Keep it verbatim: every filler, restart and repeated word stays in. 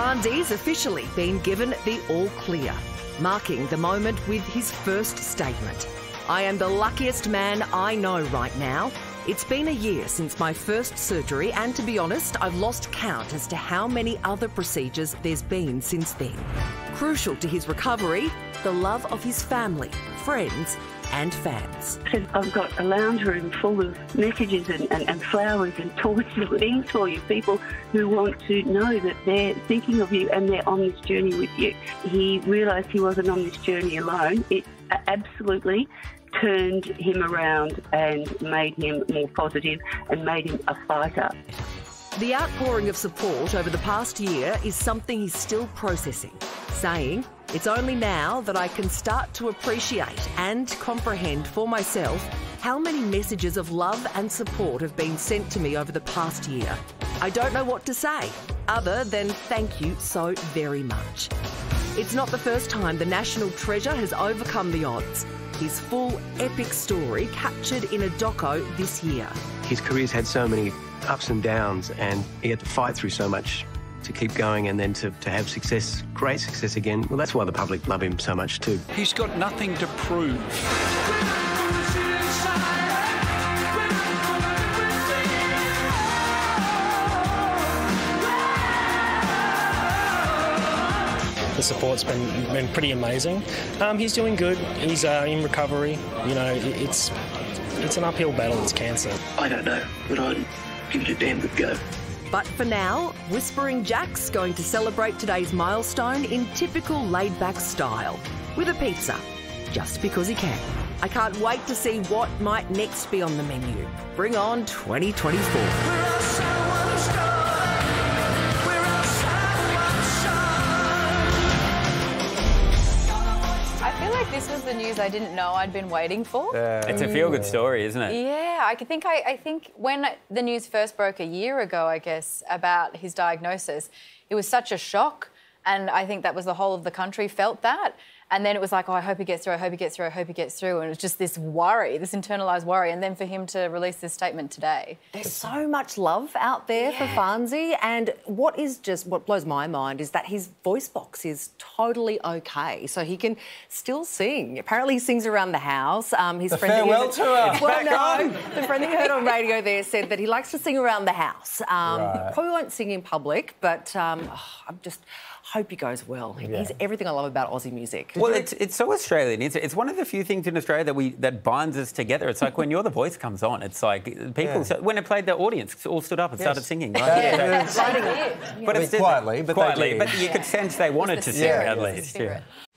Farnsy's officially been given the all clear, marking the moment with his first statement. I am the luckiest man I know right now. It's been a year since my first surgery, and to be honest, I've lost count as to how many other procedures there's been since then. Crucial to his recovery, the love of his family, friends and fans. I've got a lounge room full of messages and, and, and flowers and toys and things for you, people who want to know that they're thinking of you and they're on this journey with you. He realised he wasn't on this journey alone. It absolutely turned him around and made him more positive and made him a fighter. The outpouring of support over the past year is something he's still processing, saying, "It's only now that I can start to appreciate and comprehend for myself how many messages of love and support have been sent to me over the past year. I don't know what to say other than thank you so very much." It's not the first time the national treasure has overcome the odds. His full epic story captured in a doco this year. His career's had so many ups and downs, and he had to fight through so much to keep going and then to, to have success, great success again. Well, that's why the public love him so much too. He's got nothing to prove. The support's been been pretty amazing. Um, he's doing good. He's uh, in recovery. You know, it, it's it's an uphill battle. It's cancer. I don't know, but I'd give it a damn good go. But for now, Whispering Jack's going to celebrate today's milestone in typical laid-back style, with a pizza, just because he can. I can't wait to see what might next be on the menu. Bring on twenty twenty-four. I feel like this was the news I didn't know I'd been waiting for. Uh, it's a feel-good story, isn't it? Yeah, I think I, I think when the news first broke a year ago, I guess, about his diagnosis, it was such a shock, and I think that was the whole of the country felt that. And then it was like, oh, I hope he gets through, I hope he gets through, I hope he gets through. And it was just this worry, this internalised worry. And then for him to release this statement today. There's so much love out there yeah. for Farnsy. And what is just, what blows my mind is that his voice box is totally OK. So he can still sing. Apparently he sings around the house. Um, his the friend farewell that tour. Well, Back no, on. The friend that you heard on radio there said that he likes to sing around the house. Um, right. He probably won't sing in public, but um, oh, I'm just... hope he goes well. Yeah. He's everything I love about Aussie music. Well, it's, it's so Australian. It's, it's one of the few things in Australia that we that binds us together. It's like when You're the Voice comes on, it's like people... Yeah. So, when it played, the audience all stood up and yes. started singing. Right? Yeah. Yeah. Yeah. But it's quietly, but quietly, they but you yeah. could sense they wanted to sing spirit, at least. Yeah.